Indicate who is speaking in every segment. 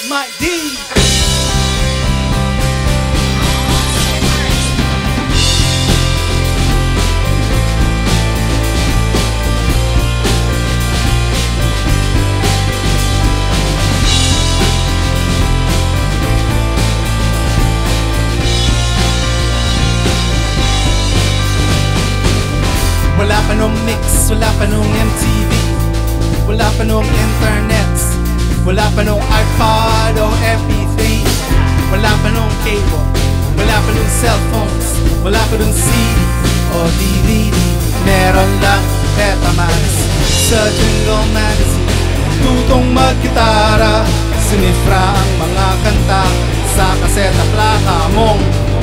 Speaker 1: my D. Wala pa nung mix, wala pa nung MTV, wala pa nung internet, wala pa nung iPod o MP3, wala pa nung cable, wala pa nung cellphones, wala pa nung CD o DVD. Meron lang Betamax sa Jingle Magazine. Tutong mag-gitara, sinifra ang mga kanta sa kaseta plaka mong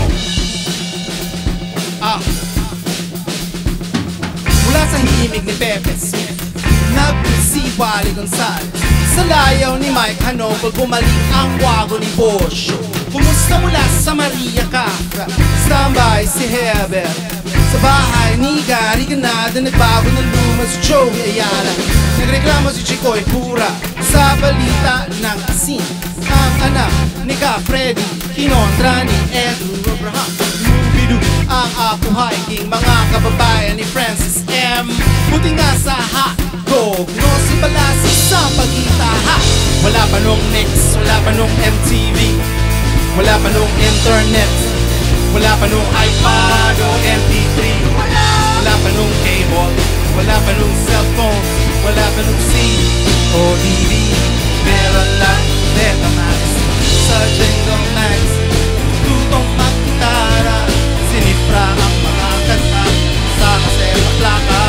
Speaker 1: mula sa himig ni Pepe Smith, nag-si Wally Gonzales. Sa layaw ni Mike Hanobel, bumalik ang wago ni Bosho. Kumusta mula sa Maria Capra, standby si Heber. Sa bahay ni Gary Ganada, nagbago ng luma si Joey Ayala. Nagreklamo si Chicoy Pura sa balita ng asin. Ang anak ni Ka Freddy, kinontra ni Andrew Abraham. Ang Apo Hiking, mga kababayan ni Francis M. Buti nga sa hotdog, no si Balasi sa pagkita ha. Wala pa nung mix, wala pa nung MTV, wala pa nung internet, wala pa nung iPod o MP3, wala pa nung cable, wala pa nung cellphone, wala pa nung CD o DVD. Meron lang Betamax sa Jingle Magazine. Tutong mag-gitara, sinifra ang mga kanta sa kaseta plaka.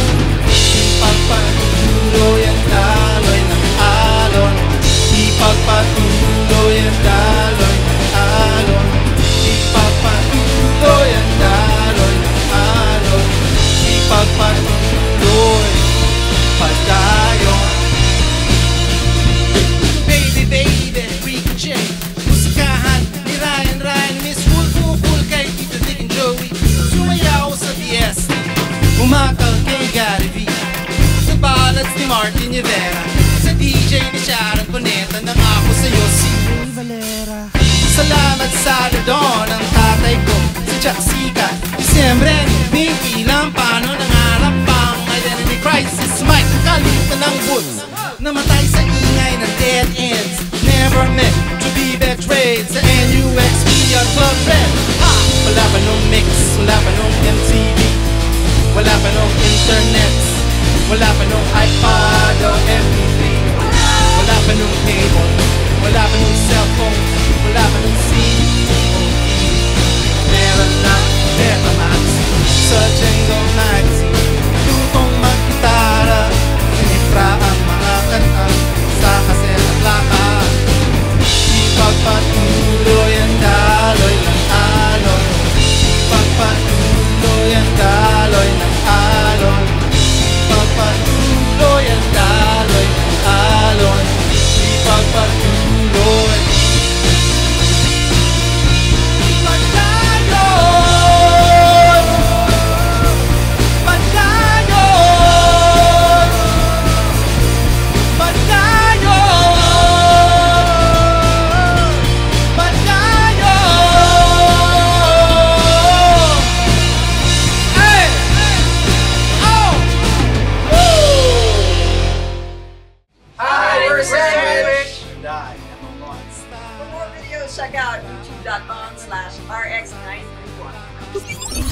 Speaker 1: Ipagpatuloy ang daloy ng alon, ipagpatuloy ang daloy ng alon, ipagpatuloy ang daloy ng alon, ipagpatuloy padayon. Baby, baby, Ricochet, musikahan ni Ryan, Miss Wool kay Tito Dick and Joey. Sumayaw sa fiesta, umakal kay Gary V, sa ballads ni Martin Rivera, sa DJ ni Sharon Cuneta, nang ako sa'yo si Ray Valera. Salamat sa Ladon ang tatay ko, si Jack Sika, Disyembre ni Pinky Lampano, nangarap pang identity crisis. Mike Kalita ng Woods, namatay sa ingay ng dead ends, never meant to be betrayed sa NUXP at Club Red. Wala pa nung mix, wala pa nung MTV, wala pa nung internet, wala pa nung iPod o MP3, wala pa nung cable, wala pa nung cellphone, wala pa nung CD o DVD. Meron lang Betamax sa Jingle Magazine. Tutong mag-gitara, sinifra ang mga kanta sa kaseta plaka. Ipagpatuloy ang daloy ng alon, ipagpatuloy ang daloy ng alon, ipagpatuloy ang daloy ng alon, ipagpatuloy.
Speaker 2: For more videos, check out youtube.com/RX931.